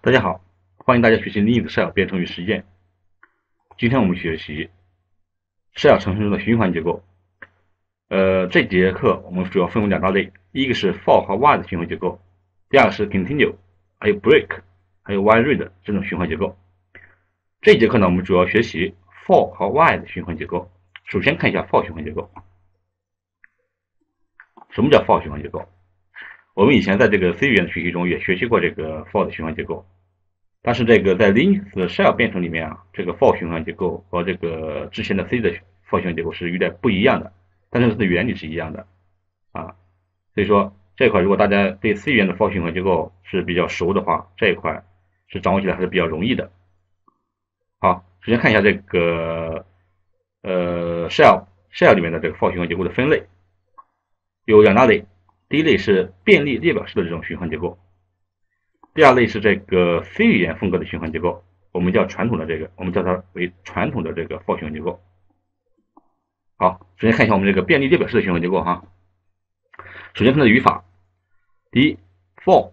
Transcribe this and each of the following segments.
大家好，欢迎大家学习 Linux Shell 编程与实践。今天我们学习 Shell 程序中的循环结构。这节课我们主要分为两大类，一个是 for 和 while 的循环结构，第二个是 continue， 还有 break， 还有 while read 这种循环结构。这一节课呢，我们主要学习 for 和 while 的循环结构。首先看一下 for 循环结构。什么叫 for 循环结构？我们以前在这个 C 语言的学习中也学习过这个 for 的循环结构。但是这个在 Linux Shell 编程里面啊，这个 for 循环结构和这个之前的 C 的 for 循环结构是有点不一样的，但是它的原理是一样的啊。所以说这一块如果大家对 C 语言的 for 循环结构是比较熟的话，这一块是掌握起来还是比较容易的。好，首先看一下这个Shell 里面的这个 for 循环结构的分类，有两大类，第一类是便利列表式的这种循环结构。第二类是这个 C 语言风格的循环结构，我们叫传统的这个，我们叫它为传统的这个 for 循环结构。好，首先看一下我们这个便利列表式的循环结构哈。首先看它的语法，第一 for，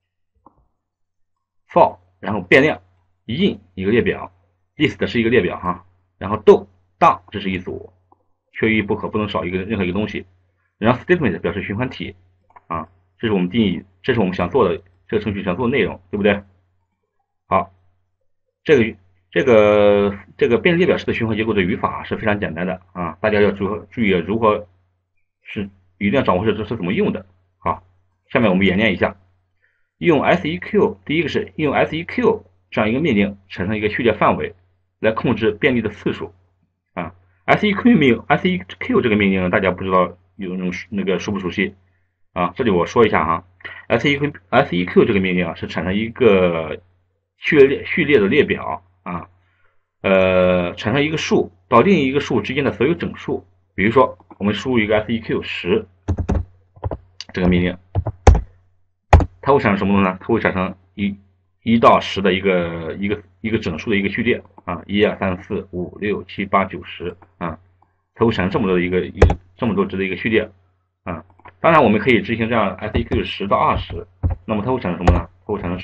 然后变量 in 一个列表 ，list 是一个列表哈，然后down 这是一组，缺一不可，不能少任何一个东西。然后 statement 表示循环体啊，这是我们定义，这是我们想做的。这个程序想做的内容，对不对？好，这个便利列表式的循环结构的语法是非常简单的啊，大家要注意如何是一定要掌握这是怎么用的。好，下面我们演练一下，用 seq， 第一个是用 seq 这样一个命令产生一个序列范围来控制便利的次数啊。seq 这个命令大家不知道那个熟不熟悉啊？这里我说一下哈。seq 这个命令啊，是产生一个序列的列表啊，产生一个数到另一个数之间的所有整数。比如说，我们输入一个 seq 10这个命令，它会产生什么东西呢？它会产生1到10的一个整数的一个序列啊，1、2、3、4、5、6、7、8、9、10啊，它会产生这么多值的一个序列啊。当然，我们可以执行这样 seq 10到20，那么它会产生什么呢？它会产生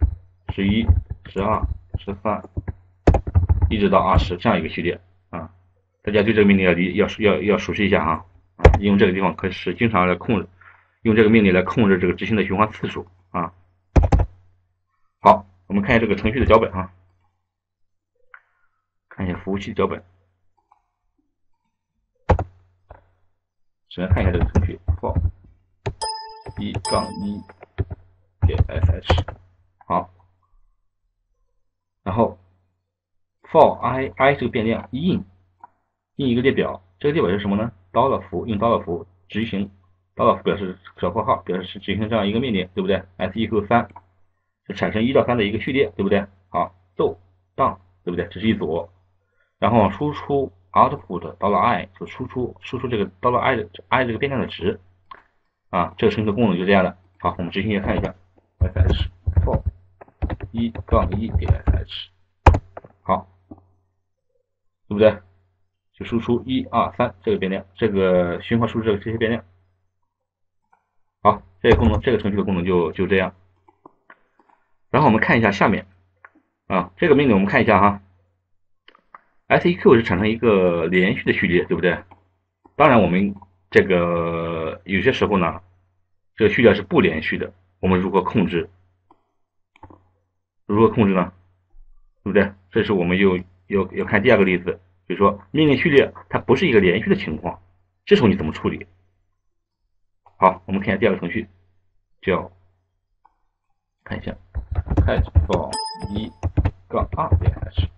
10、11、12、13，一直到20这样一个序列啊。大家对这个命令要熟悉一下哈啊，用这个地方可是经常来用这个命令来控制这个执行的循环次数啊。好，我们看一下这个程序的脚本啊，看一下服务器脚本。首先看一下这个程序 for 1-1点 sh， 好，然后 for i 这个变量 in 一个列表，这个列表是什么呢？用$符执行$符表示小括号，表示执行这样一个命令，对不对 ？s=3， 就产生1到3的一个序列，对不对？好，down 对不对？这是一组，然后输出 output $i 就输出这个$i 这个变量的值啊，这个程序的功能就这样的。好，我们执行一下看一下 sh for 1-1点 sh， 好，对不对？就输出1、2、3这个变量，这个循环输出这些变量。好，这个程序的功能就这样。然后我们看一下下面啊，这个命令我们看一下哈。seq 是产生一个连续的序列，对不对？当然我们这个有些时候呢，这个序列是不连续的，我们如何控制呢？对不对？这是我们要看第二个例子，就是说命令序列它不是一个连续的情况，这时候你怎么处理？好，我们看一下第二个程序，叫看一下 catch for 1-2点 h。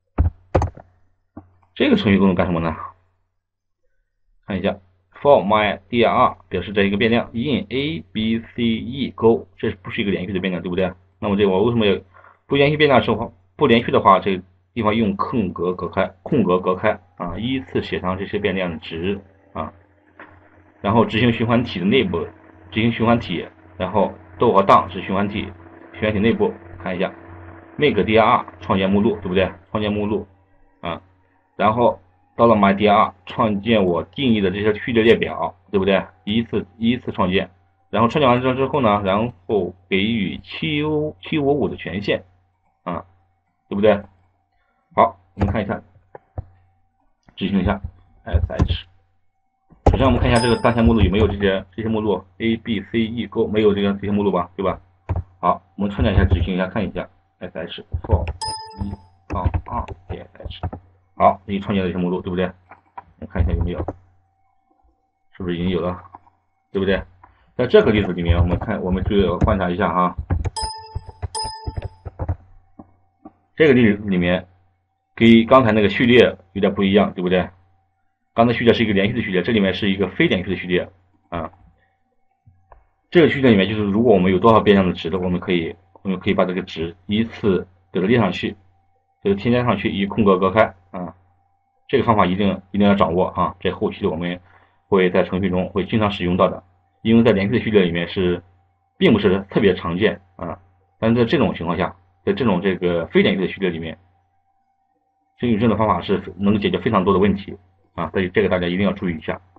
这个程序功能干什么呢？看一下 for my dir 表示这一个变量 in a b c e go， 这不是一个连续的变量，对不对？那么这我为什么要不连续变量不连续的话，这个地方用空格隔开啊，依次写上这些变量的值啊，然后执行循环体的内部，执行循环体，然后逗和down是循环体内部，看一下 make dir 创建目录，对不对？创建目录啊。然后到了 my dir 创建我定义的这些序列列表，对不对？依次创建， 然后创建完之后呢，然后给予755的权限啊，对不对？好，我们看一下，执行一下 sh。首先我们看一下这个当前目录有没有这些目录 a b c e go 没有这些目录吧，对吧？好，我们创建一下，执行一下，看一下 sh for 1.2.h。好，已经创建了一些目录，对不对？我们看一下有没有，是不是已经有了，对不对？在这个例子里面，我们就观察一下哈，这个例子里面跟刚才那个序列有点不一样，对不对？刚才序列是一个连续的序列，这里面是一个非连续的序列啊。这个序列里面就是如果我们有多少变量的值的，我们可以把这个值依次给它列上去，给它添加上去，以空格隔开啊。这个方法一定要掌握啊，在后期我们会在程序中会经常使用到的，因为在连续的序列里面并不是特别常见啊。但是在这种情况下，在这种非连续的序列里面，这种方法是能解决非常多的问题啊，所以这个大家一定要注意一下。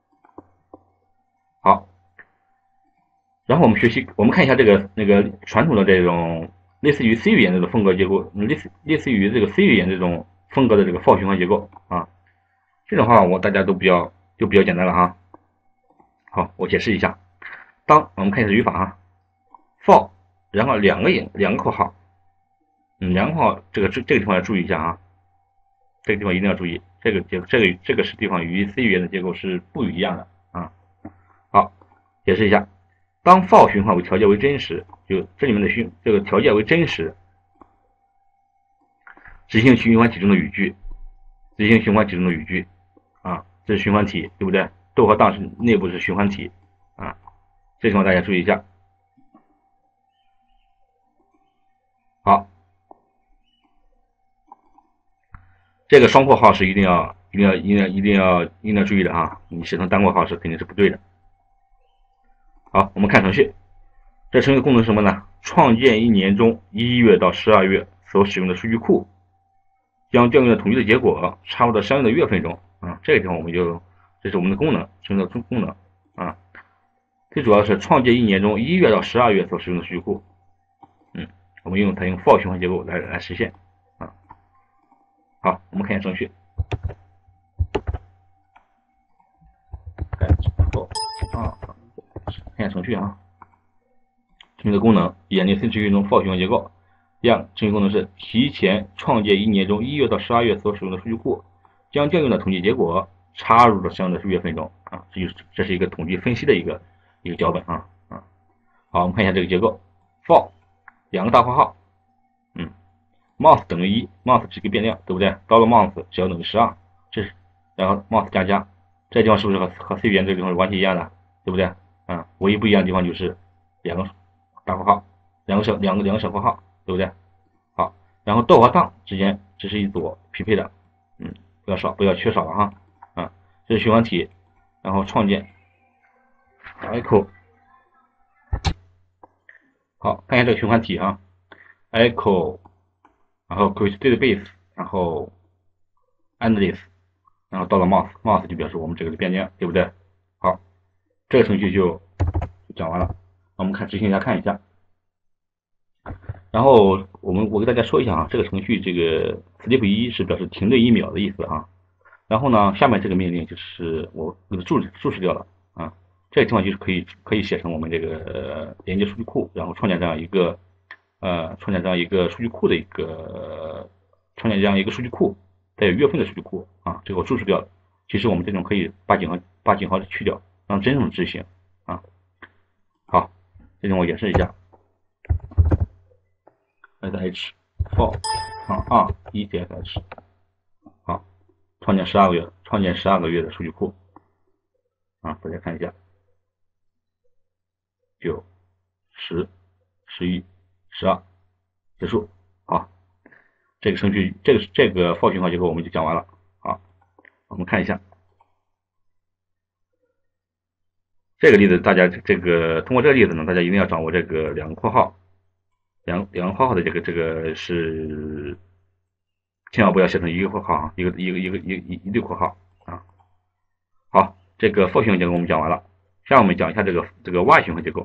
好，然后我们看一下那个传统的这种类似于 C 语言这种风格结构，类似于这个 C 语言这种风格的这个 for 循环结构啊，这种话大家都比较简单了哈。好，我解释一下，我们看一下语法啊 ，for 然后两个括号，两个括号这个地方要注意一下啊，这个地方一定要注意，这个地方与 C 语言的结构是不一样的啊。好，解释一下，当 for 循环为条件为真实，就这里面的这个条件为真实，执行循环体中的语句，啊，这是循环体，对不对？逗和当是内部是循环体啊，这地方大家注意一下。好，这个双括号是一定要注意的啊，你写成单括号是肯定是不对的。好，我们看程序，这程序功能是什么呢？创建一年中1月到12月所使用的数据库，将调用的统计的结果插入到相应的月份中啊。这个地方这是我们的功能，程序的功能啊。最主要是创建一年中1月到12月所使用的数据库，我们采用 for 循环结构来实现啊。好，我们看一下程序。看一下程序啊，程序的功能，演练 C 程序中 for 循环结构。一样，程序功能是提前创建一年中1月到12月所使用的数据库，将调用的统计结果插入到相应的月份中啊。这是一个统计分析的一个脚本啊。好，我们看一下这个结构 ，for 两个大括号，month 等于1 ，month 是一个变量，对不对？$month 只要等于12，然后 month 加，这地方是不是和 C 语言这个地方是完全一样的，对不对？唯一不一样的地方就是两个大括号，两个小括号，对不对？好，然后逗和当之间这是一组匹配的，不要缺少了哈，这是循环体，然后创建 echo， 好，看一下这个循环体啊 ，echo， 然后 create database， 然后 endless， 然后到了 month 就表示我们这个的变量，对不对？好，这个程序就讲完了，我们执行一下看一下。然后我给大家说一下啊，这个程序这个 sleep 1是表示停顿1秒的意思啊。然后呢，下面这个命令就是我给它注释掉了啊。这个地方就是可以写成我们这个连接数据库，然后创建这样一个数据库的创建这样一个数据库，带有月份的数据库啊。这个我注释掉了。其实我们这种可以把井号去掉，让真正的执行啊。好，这种我演示一下。sh for 1.h 好，创建12个月的数据库啊，大家看一下，9、10、11、12，结束。好，这个程序这个 for 循环结构我们就讲完了。好，我们看一下这个例子，大家通过这个例子呢，大家一定要掌握这个两个括号。两个括号的这个是千万不要写成一个括号啊，一堆括号啊。好，这个 for 循环结构我们讲完了， 下面我们讲一下这个 Y 循环结构。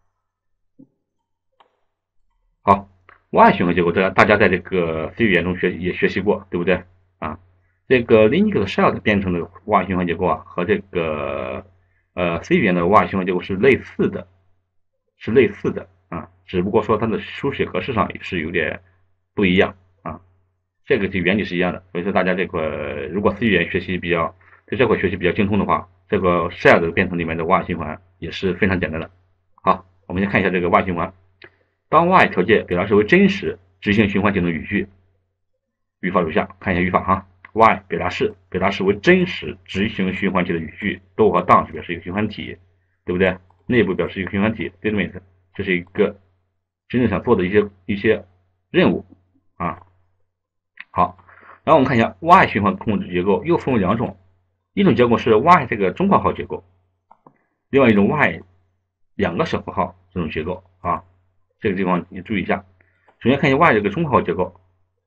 好 ，Y 循环结构，大家在这个 C 语言中也学习过，对不对啊？这个 Linux Shell 编程的 Y 循环结构啊，和这个C 语言的 Y 循环结构是类似的，啊，只不过说它的书写格式上是有点不一样啊。这个原理是一样的，所以说大家这个如果 C 语言对这块学习比较精通的话，这个 Shell 的编程里面的 Y 循环也是非常简单的。好，我们先看一下这个 Y 循环。当 Y 条件表达式为真实，执行循环技能语句，语法如下，看一下语法哈。Y 表达式为真实，执行循环体的语句，逗和当是表示一个循环体，对不对？内部表示一个循环体 statement， 这是一个真正想做的一些任务啊。好，然后我们看一下 Y 循环控制结构又分为两种，一种结构是 Y 这个中括号结构，另外一种 Y 两个小括号这种结构啊。这个地方你注意一下，首先看一下 Y 这个中括号结构。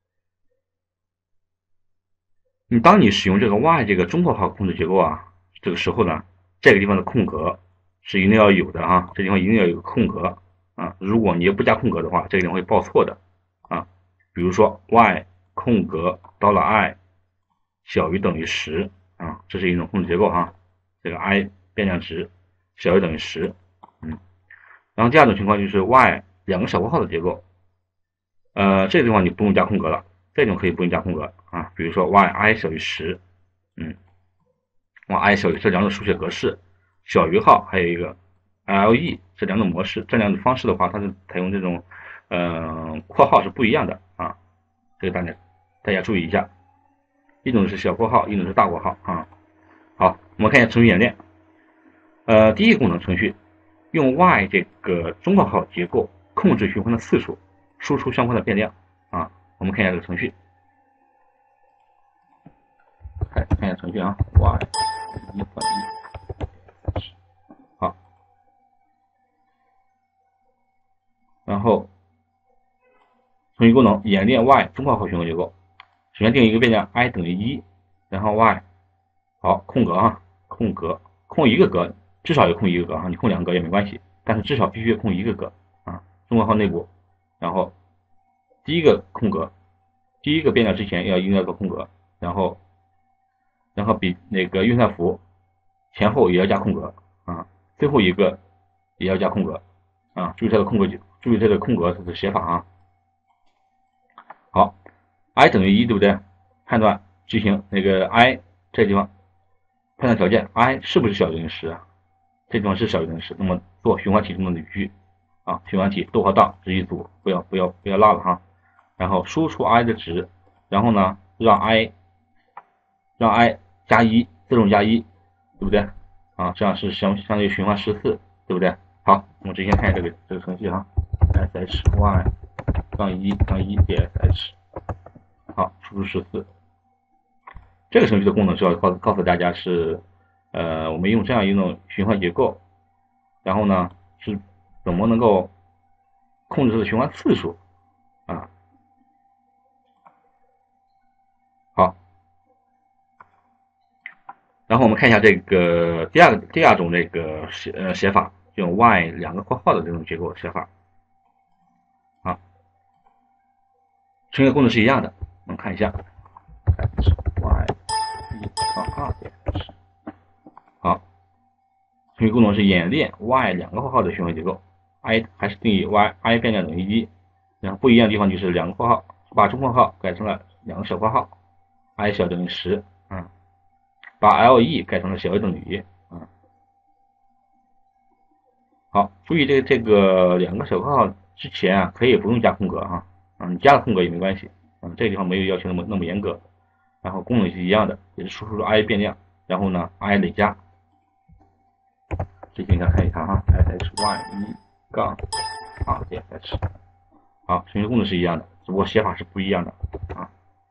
当你使用这个 Y 这个中括号控制结构啊，这个时候呢，这个地方的空格是一定要有的啊，这地方一定要有个空格啊。如果你不加空格的话，这个地方会报错的啊。比如说 Y 空格$i 小于等于10啊，这是一种控制结构哈。这个 i 变量值小于等于10，然后第二种情况就是 Y 两个小括号的结构，这个地方你不用加空格了，这种可以不用加空格啊。比如说 y_i 小于10，y_i 小于这两种书写格式，小于号还有一个 le 这两种模式，这两种方式的话，它是采用这种括号是不一样的啊，这个大家注意一下，一种是小括号，一种是大括号啊。好，我们看一下程序演练，第一个功能程序。用 Y 这个中括号结构控制循环的次数，输出相关的变量啊。我们看一下这个程序，看一下程序啊 ，Y 1.1，好，然后程序功能演练 Y 中括号循环结构，首先定义一个变量 i 等于1，然后 Y 好空格啊，空一个格。至少要空一个格啊，你空两个格也没关系，但是至少必须空一个格啊。中括号内部，然后第一个空格，第一个变量之前一定要有个空格，然后比那个运算符前后也要加空格啊，最后一个也要加空格啊。注意它的空格的写法啊。好 ，i 等于1，对不对？判断执行那个 i 这地方判断条件 i 是不是小于等于10啊？这地方是小于等于10，那么做循环体中的语句啊，循环体逗和当是一组，不要落了哈。然后输出 i 的值，然后呢让 i 加1，自动加1，对不对啊？这样是相当于循环14，对不对？好，我们直接看一下这个程序哈 ，sh_y_1_sh， 好，输出14。这个程序的功能是要告诉大家是。我们用这样一种循环结构，然后呢是怎么能够控制它的循环次数啊？好，然后我们看一下这个第二种这个写法，用 y 两个括号的这种结构写法啊，程序功能是一样的，我们看一下 y1.2 好。程序功能是演练 y 两个括号的循环结构 ，i 还是定义 y_i 变量等于1，然后不一样的地方就是两个括号，把中括号改成了两个小括号 ，i 小等于10，把 le 改成了小于等于1，好，注意这个两个小括号之前啊，可以不用加空格啊，你加了空格也没关系，这个地方没有要求那么严格，然后功能是一样的，也是输出 i 变量，然后呢 i 累加。执行一下看一看哈 ，sh_y1_2_h， 好，程序功能是一样的，只不过写法是不一样的啊。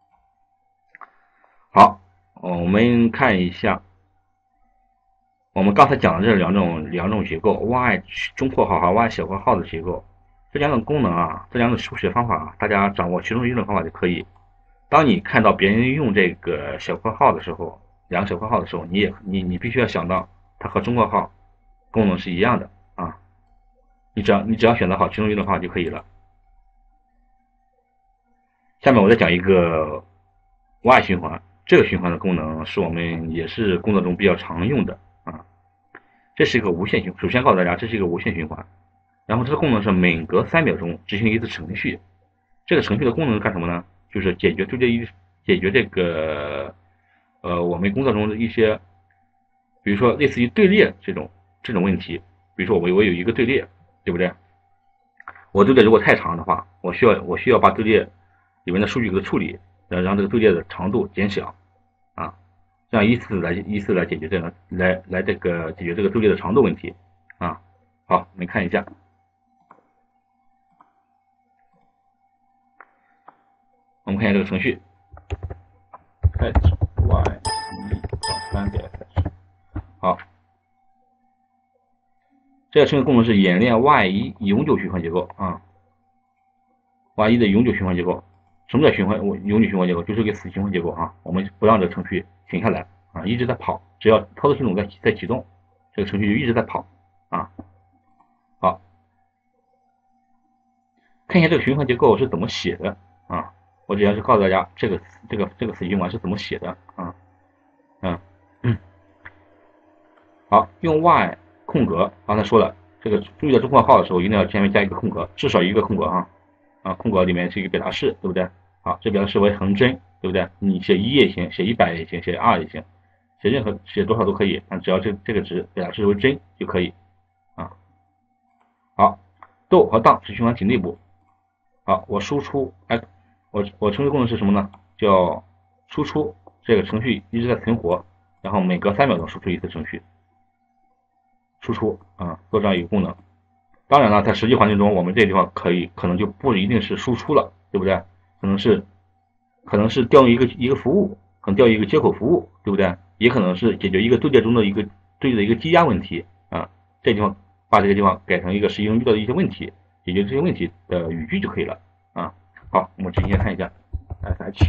好，我们看一下，我们刚才讲的这两种结构 ，y 中括号和 y 小括号的结构，这两种功能啊，这两种书写方法啊，大家掌握其中一种方法就可以。当你看到别人用这个小括号的时候，两个小括号的时候，你必须要想到它和中括号功能是一样的啊。你只要选择好其中一种的话就可以了。下面我再讲一个 Y 循环，这个循环的功能是我们也是工作中比较常用的啊。这是一个无限循环，首先告诉大家这是一个无限循环，然后这个功能是每隔3秒钟执行一次程序。这个程序的功能是干什么呢？就是解决这个我们工作中的一些，比如说类似于队列这种问题。比如说我有一个队列，对不对？我队列如果太长的话，我需要把队列里面的数据给它处理，让这个队列的长度减小啊，这样依次来解决这个解决这个队列的长度问题啊。好，我们看一下，我们看一下这个程序 fetch y1.3.fetch。 好，这个程序功能是演练 y1 永久循环结构啊。y1 的永久循环结构，什么叫永久循环结构？就是个死循环结构啊。我们不让这个程序停下来啊，一直在跑，只要操作系统在启动，这个程序就一直在跑啊。好，看一下这个循环结构是怎么写的啊。我只要是告诉大家这个死循环是怎么写的啊。好，用 y 空格，刚才说了，这个注意到中括号的时候，一定要前面加一个空格，至少一个空格啊，空格里面是一个表达式，对不对？好，这表达式为恒针，对不对？你写1也行，写100也行，写2也行，写多少都可以，但只要这个值表达式为真就可以啊。好，逗和当是循环体内部。好，我输出，我程序功能是什么呢？叫输出，这个程序一直在存活，然后每隔3秒钟输出一次程序。输出啊，做这样一个功能。当然了，在实际环境中，我们这个地方可能就不一定是输出了，对不对？可能是调用一个服务，可能调用一个接口服务，对不对？也可能是解决一个队列中的一个积压问题啊。这地方把这个地方改成一个实际中遇到的一些问题，解决这些问题的语句就可以了啊。好，我们直接看一下 fh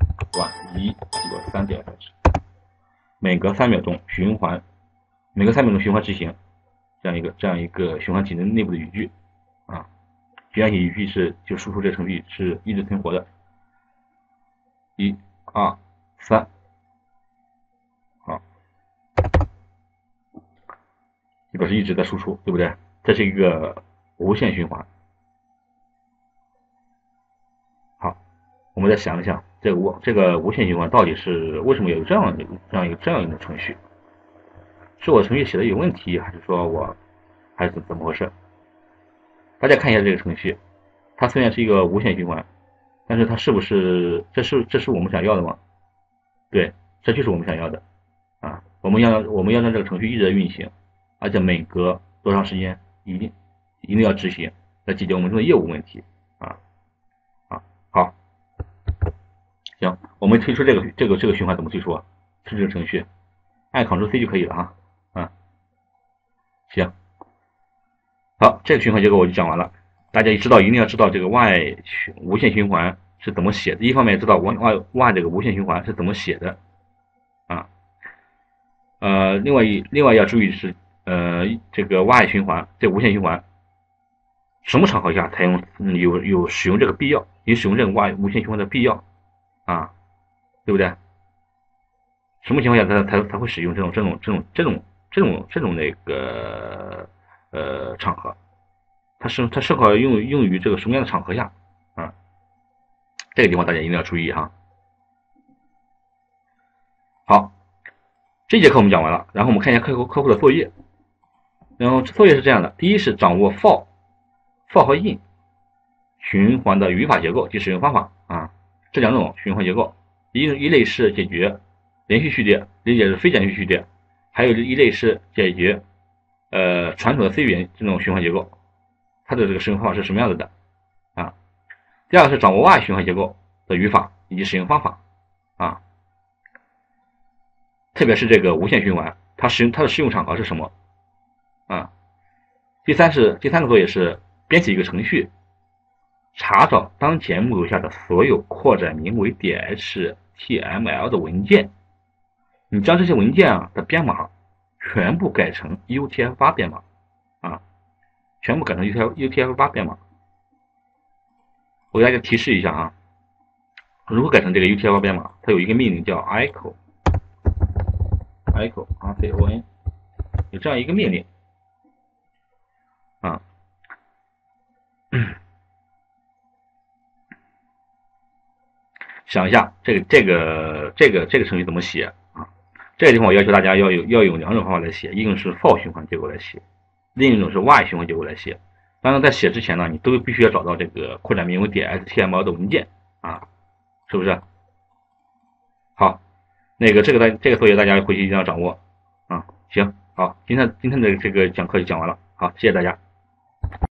y1.3.fh， 每隔3秒钟循环执行这样一个循环体内部的语句啊。循环体语句就输出这个程序是一直存活的。1、2、3，好，这个是一直在输出，对不对？这是一个无限循环。好，我们再想一想，这个无限循环到底是为什么有这样一个程序？是我程序写的有问题，还是怎么回事？大家看一下这个程序，它虽然是一个无限循环，但是它是不是这是我们想要的吗？对，这就是我们想要的啊！我们要让这个程序一直在运行，而且每隔多长时间一定要执行，来解决我们中的业务问题啊！好，行，我们推出这个循环怎么推出啊？是这个程序，按 Ctrl+C 就可以了啊。行，好，这个循环结构我就讲完了。大家一定要知道这个 y 无限循环是怎么写的。一方面知道 y 这个无限循环是怎么写的啊。另外要注意的是，这个 y 循环，这无限循环，什么场合下才有使用这个必要？有使用这个 y 无限循环的必要啊，对不对？什么情况下才会使用这种那个场合？它适合用于这个什么样的场合下啊？这个地方大家一定要注意哈。好，这节课我们讲完了，然后我们看一下客户的作业。然后作业是这样的：第一是掌握 for 和 in 循环的语法结构及使用方法啊，这两种循环结构，一类是解决连续序列，理解是非连续序列，还有一类是解决传统的 C 语言这种循环结构，它的这个使用方法是什么样子的啊？第二个是掌握 Y 循环结构的语法以及使用方法啊，特别是这个无限循环，它的适用场合是什么啊？第三个作业是编写一个程序，查找当前目录下的所有扩展名为 .html 的文件，你将这些文件的编码全部改成 UTF-8 编码啊，全部改成 UTF-8 编码。我给大家提示一下啊，如何改成这个 UTF-8 编码？它有一个命令叫 echo RCON， 有这样一个命令啊。想一下，这个程序怎么写啊？这个地方我要求大家要用两种方法来写，一种是 for 循环结构来写，另一种是 while 循环结构来写。当然，在写之前呢，你都必须要找到这个扩展名为点 .html 的文件啊，是不是？好，这个作业大家回去一定要掌握啊。行，好，今天的这个讲课就讲完了，好，谢谢大家。